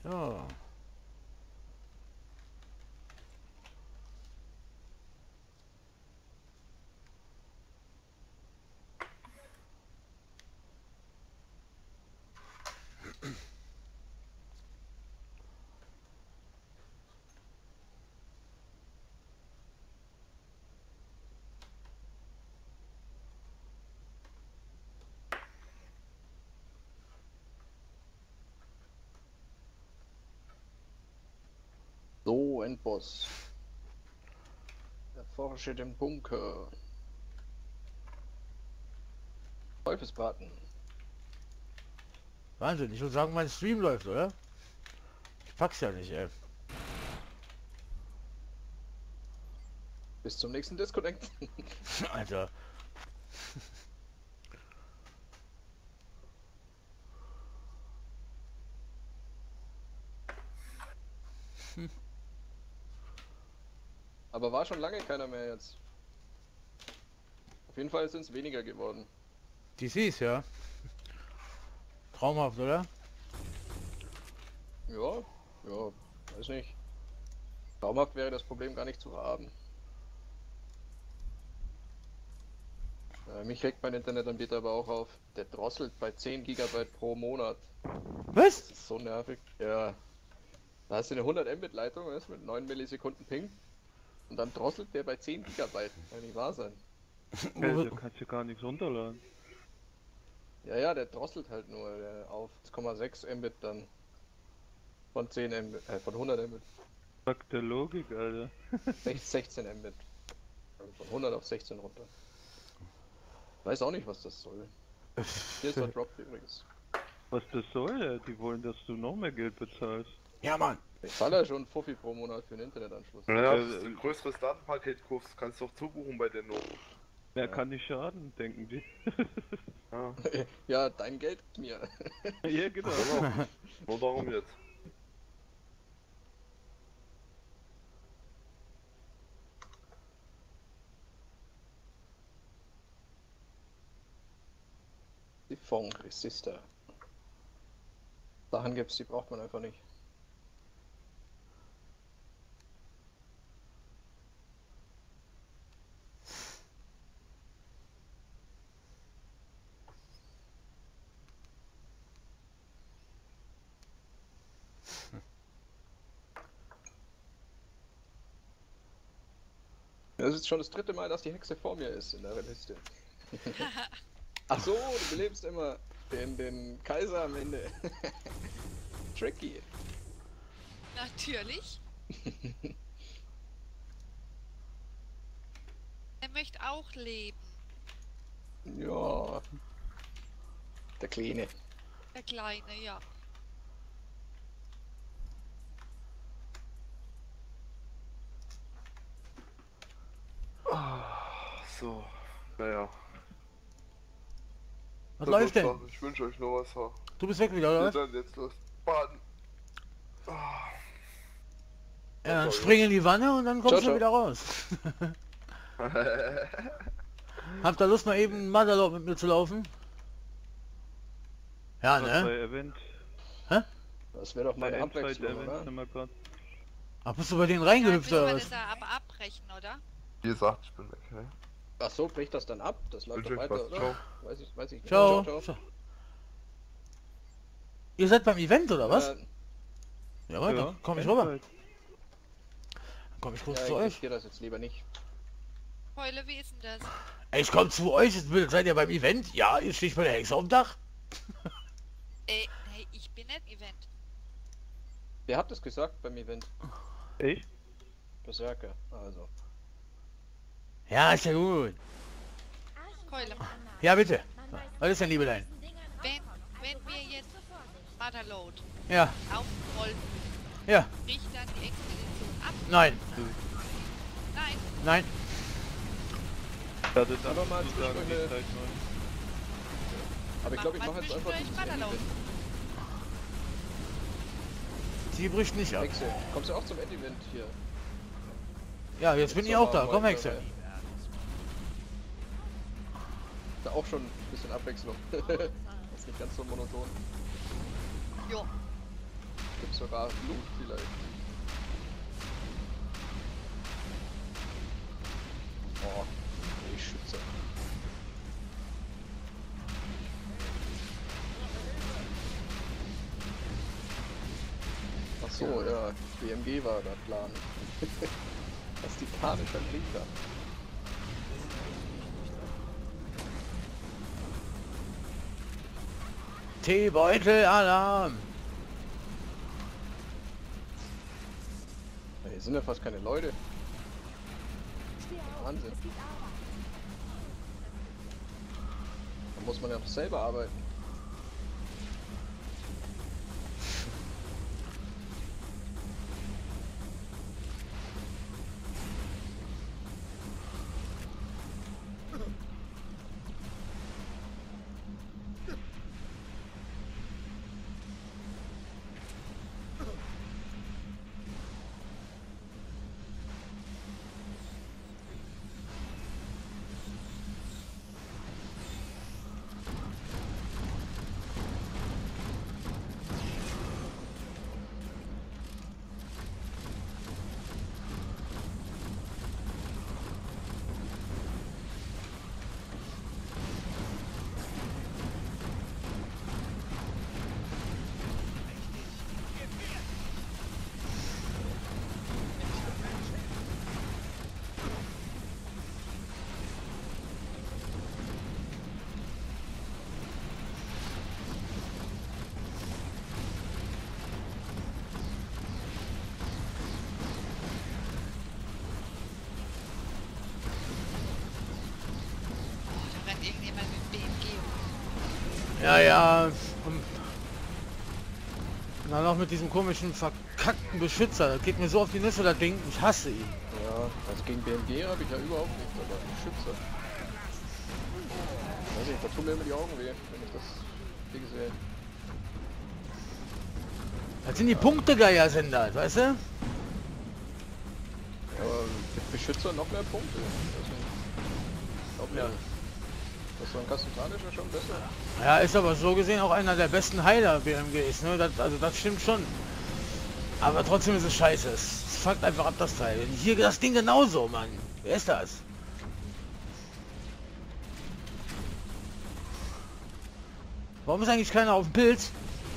So. So, Endboss. Erforsche den Bunker. Teufelsbraten. Wahnsinn, ich würde sagen, mein Stream läuft, oder? Ich pack's ja nicht, ey. Bis zum nächsten Disconnect. Alter. Aber war schon lange keiner mehr jetzt. Auf jeden Fall sind es weniger geworden. DCs, ja. Traumhaft, oder? Ja, ja, weiß nicht. Traumhaft wäre das Problem gar nicht zu haben. Mich regt mein Internetanbieter aber auch auf. Der drosselt bei 10 GB pro Monat. Was? Das ist so nervig. Ja. Da hast du eine 100 Mbit Leitung mit 9 Millisekunden Ping. Und dann drosselt der bei 10 GB. Kann nicht wahr sein. Da kannst du gar nichts runterladen. Ja, der drosselt halt nur auf 1,6 Mbit dann. Von 10 Mbit, von 100 Mbit. Sagt der Logik, Alter. 16 Mbit. Also von 100 auf 16 runter. Weiß auch nicht, was das soll. Hier ist der Drop übrigens. Was das soll, ja? Die wollen, dass du noch mehr Geld bezahlst. Ja, Mann. Ich zahle ja schon Fuffi pro Monat für den Internetanschluss. Naja, wenn du ein größeres Datenpaket kaufst, kannst du auch zubuchen bei der Not. Wer kann nicht schaden, denken die. Ja, Ja, dein Geld mir. Ja, genau. genau. Nur darum jetzt. Die Fong Resistor. Sachen gibt's, die braucht man einfach nicht. Das ist schon das dritte Mal, dass die Hexe vor mir ist in der Liste. Ach so, du belebst immer den Kaiser am Ende. Tricky. Natürlich. Er möchte auch leben. Ja. Der Kleine. Der Kleine, ja. So, naja. Was läuft denn? Ich wünsche euch noch was. Ha. Du bist weg wieder, oder was? Dann jetzt los. Baden. Ja, dann spring in die Wanne und dann kommst Ciao, du wieder raus. Habt ihr Lust, mal eben Motherlord mit mir zu laufen? Ja, Was ne? bei Event. Das wäre doch mal Bei eine Endfight Abwechslung, Event oder? sind wir grad. Ach, bist du bei denen Ja, reingehüpft müssen oder wir was? das aber abbrechen, oder? Wie gesagt, ich bin weg. Hey? Ach so, bricht das dann ab? Das läuft Wünsche doch euch weiter, was. oder? Ciao. Weiß ich nicht. Ciao. Ciao. Ciao. Ihr seid beim Event oder was? Ja, Ja, weiter. Ja, Komm ich rüber. Endfight. Dann komm ich kurz ja, zu ich euch. riskiere das jetzt lieber nicht. Keule, wie ist denn das? Ey, ich komm zu euch. Seid ihr beim Event? Ja, ihr steht bei der Hexe auf dem Dach. Nee, ich bin nicht Event. Wer hat das gesagt beim Event? Ich? Berserker, also. Ja, ist ja gut. Keule, Ja, bitte. Was ist denn, Liebelein? wenn wir jetzt Motherlode Ja, aufrollen, ja. bricht dann die Expedition ab? Nein. Nein. Nein. Ja, das Aber mal zu sagen, die Zwischenrunde. Zeit neu. Aber ich glaube, ich Mach mache mal jetzt einfach zwischendurch dieses Motherlode. End-Event. Die bricht nicht ab. Hexe, kommst du auch zum End-Event hier? Ja, jetzt bin ich auch da. Komm, Hexe. Da auch schon ein bisschen Abwechslung. Das ist nicht ganz so monoton. Jo. Gibt's sogar Loot vielleicht. Oh, die Schütze. Ach so, ja, BMG war der Plan. Was die Plane schon liegt da. T-Beutel-Alarm! Hier sind ja fast keine Leute. Wahnsinn. Da muss man ja noch selber arbeiten. Da rennt irgendjemand mit BMG. Ja, ja. Und dann noch mit diesem komischen, verkackten Beschützer. Das geht mir so auf die Nüsse, das Ding. Ich hasse ihn. Ja, also gegen BMG habe ich ja überhaupt nichts, aber Schütze. Weiß nicht, da tun mir immer die Augen weh, wenn ich das Ding sehe. Das sind die Punktegeier, sind das, weißt du? Ja, aber mit Beschützer noch mehr Punkte. Also, glaub mir, das so ein Kastentan ist ja schon besser. Ja, ist aber so gesehen auch einer der besten Heiler BMGs, ne? Also das stimmt schon. Aber trotzdem ist es scheiße. Es fuckt einfach ab, das Teil. Und hier das Ding genauso, Mann. Wer ist das? Warum ist eigentlich keiner auf dem Pilz?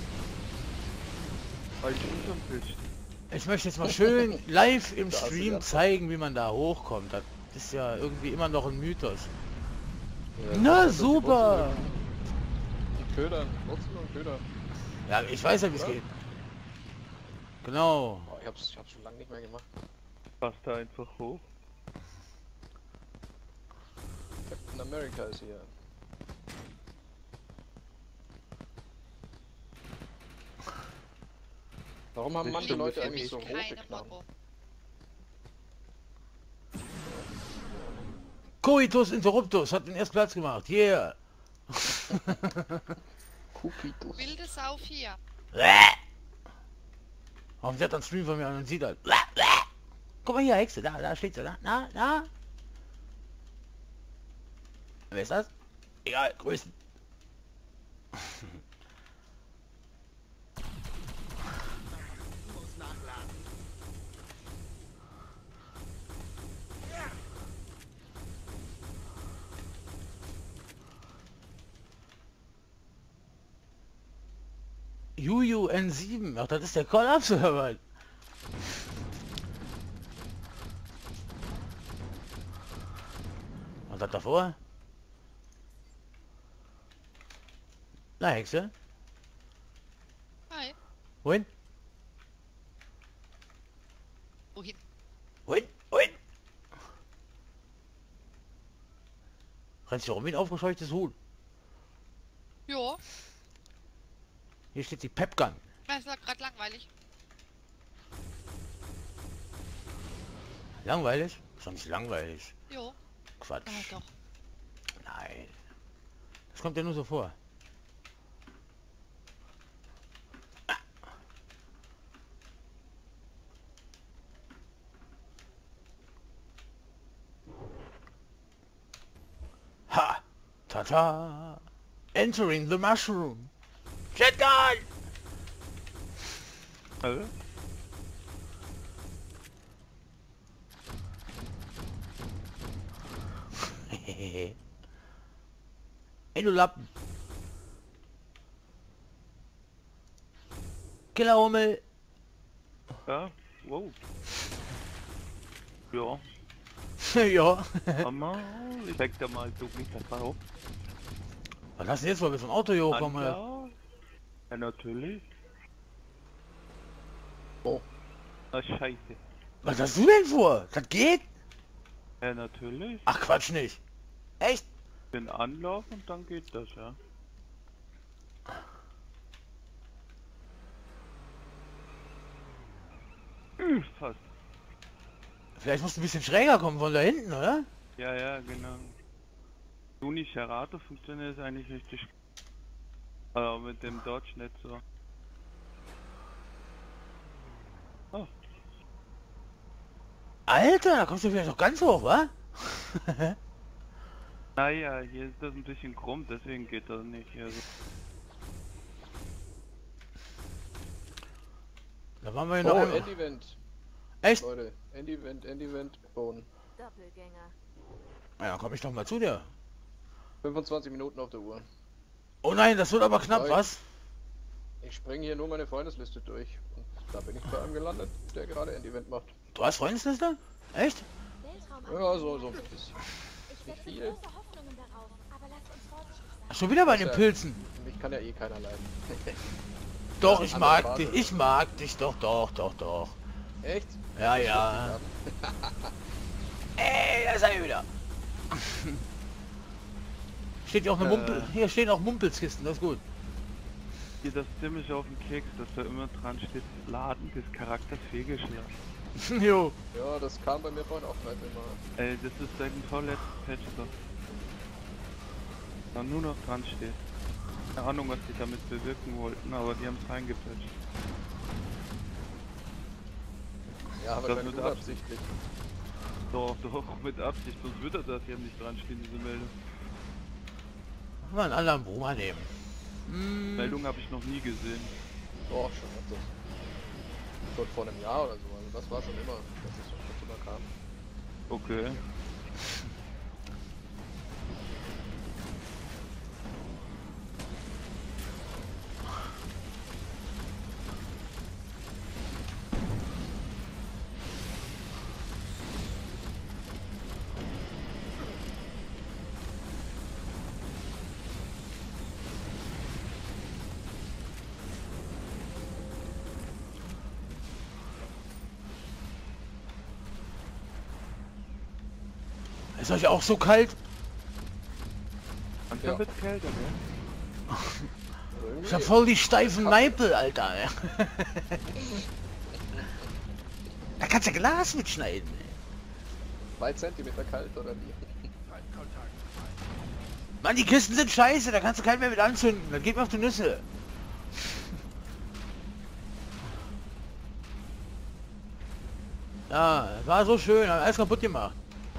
Weil ich unterm Pilz stehe. Ich möchte jetzt mal schön live im Da hast du Stream ja. zeigen, wie man da hochkommt. Das ist ja irgendwie immer noch ein Mythos. Ja, Na das ist super! Die Ködern, Wurzeln und Ködern. Ja, ich weiß ja, wie es Ja. geht. Genau. Oh, ich hab's schon lange nicht mehr gemacht. Passt da einfach hoch. Captain America ist hier. Warum haben manche Stimmt, Leute das eigentlich Ich so rote keine Knarren? Bock. Coitus Interruptus hat den ersten Platz gemacht. Yeah! Kupitus. Wilde Sau 4. Warum sie hat dann Stream von mir an und sieht halt. Guck mal hier, Hexe, da steht sie, da. Wer ist das? Egal, grüßen. Juju N7, ach, das ist der Call-Up-Server. Was hat davor? Na, Hexe? Hi. Wohin? Wohin? Wohin? Rennst du rum wie ein aufgescheuchtes Huhn? Ja, Hier steht die Pepgun. das war gerade langweilig. Langweilig? Ist doch nicht langweilig. Jo, Quatsch. doch. Nein. Das kommt ja nur so vor. Ha! Ta-ta! Entering the mushroom! Jetgun! Also, Ey, du Lappen. Killerhummel. ja, wow. Ja, Ja. Mama, ich zeig dir mal, du mich das auf. Was hast du jetzt, weil wir zum Auto hier hochkommen? Oder? Ja, ja, natürlich. Oh, Na, scheiße. Was hast du denn vor? Das geht? Ja, natürlich. Ach, Quatsch nicht. Echt? Den Anlauf und dann geht das, ja. Fast. Vielleicht musst du ein bisschen schräger kommen von da hinten, oder? Ja, ja, genau. Juni Serato funktioniert eigentlich richtig. Aber mit dem Dodge nicht so. Oh, Alter, da kommst du vielleicht noch ganz hoch, wa? naja, hier ist das ein bisschen krumm, deswegen geht das nicht. Also, Da waren wir ja noch oh einmal. Endevent. Echt? Leute, Endevent, Bohnen. Doppelgänger. Ja, dann komm ich doch mal zu dir. 25 Minuten auf der Uhr. Oh nein, das wird aber knapp, Nein. was? Ich springe hier nur meine Freundesliste durch. Und da bin ich bei einem gelandet, der gerade Endevent macht. Du hast Freundesliste? Echt? Ja, so ein bisschen. Ich Nicht setze viel. große Hoffnungen darauf, aber lass uns vorsichtig sein. Schon wieder bei den Ja. Pilzen. Mich kann ja eh keiner leiden. Doch, Ja, ich andere mag Phase. dich. Ich mag dich. Doch. Echt? Ja, ja. Ey, da ist er wieder. Steht hier auch eine Mumpel. Hier stehen auch Mumpelskisten, das ist gut. hier das ziemlich auf den Keks, dass da immer dran steht, Laden des Charakters fehlgeschlagen. Jo. Ja, das kam bei mir vorhin auch gerade immer. Ey, das ist seit dem vorletzten Patch so. Da nur noch dran steht. Keine Ahnung, was die damit bewirken wollten, aber die haben es reingepatcht. Ja, aber Das wahrscheinlich wird unabsichtlich. Doch, mit Absicht, sonst wird er das hier nicht dran stehen, diese Meldung. Mal einen anderen Boomer nehmen. Hm, Meldung habe ich noch nie gesehen. Oh, schon öfters. Schon vor einem Jahr oder so. Also das war schon immer, dass es schon immer kam. Okay. ist euch auch so kalt? Manchmal Ja. wird's kälter, gell? Irgendwie Ich hab voll die steifen Neipel, Alter. Da kannst du Glas mitschneiden. 2 Zentimeter kalt oder wie? Mann, die Kisten sind scheiße, da kannst du keinen mehr mit anzünden. Das geht mir auf die Nüsse. Ja, das war so schön, hat alles kaputt gemacht.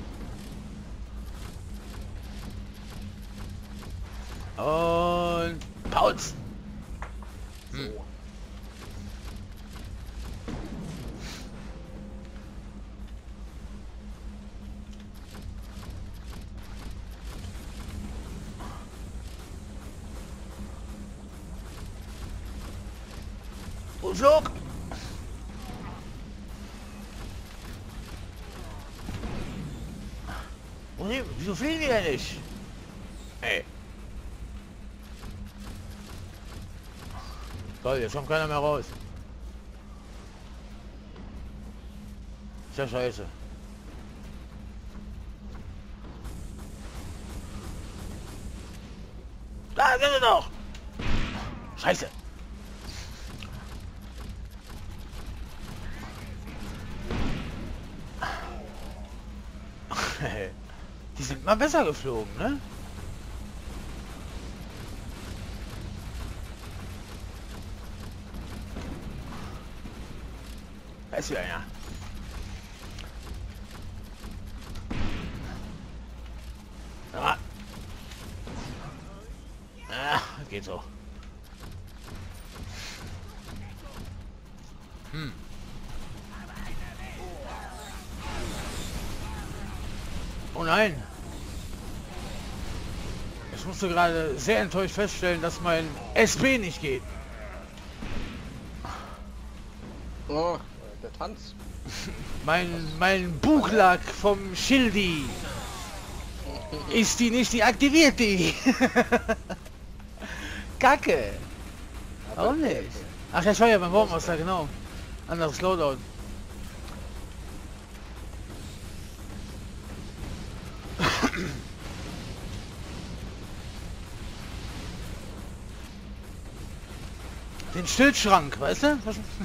Und Pauz. Hm. So. Und flog. Und wieso fliegen die denn nicht? Ey. Toll, jetzt kommt keiner mehr raus. Ist ja scheiße. Da sind sie doch! Scheiße! Die sind mal besser geflogen, ne? Da ist wieder einer. Ja. Ah, geht so. Oh nein. Ich musste gerade sehr enttäuscht feststellen, dass mein SB nicht geht. Oh, der Tanz. Mein Buchlack vom Schildi. Ist die nicht deaktiviert, die? Kacke. Warum nicht? Ach, das war ja beim Baumeister, genau. Anderes Loadout. Den Stillschrank, weißt du?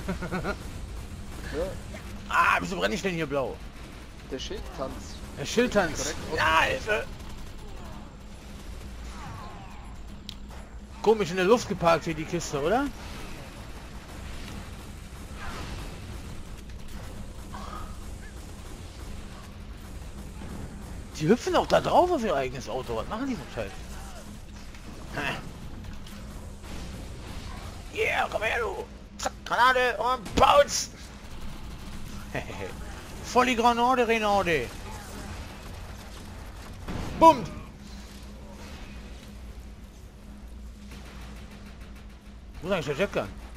Ah, wieso brenne ich denn hier blau? Der Schildtanz. Der Schildtanz. Ja, Hilfe! Komisch in der Luft geparkt hier die Kiste, oder? Die hüpfen auch da drauf auf ihr eigenes Auto. Was machen die so Scheiß? Yeah, komm her, du! Zack, Granate und Bounce! Voll die Granate, Renate! Bumm! Wo ist eigentlich der Jetgun?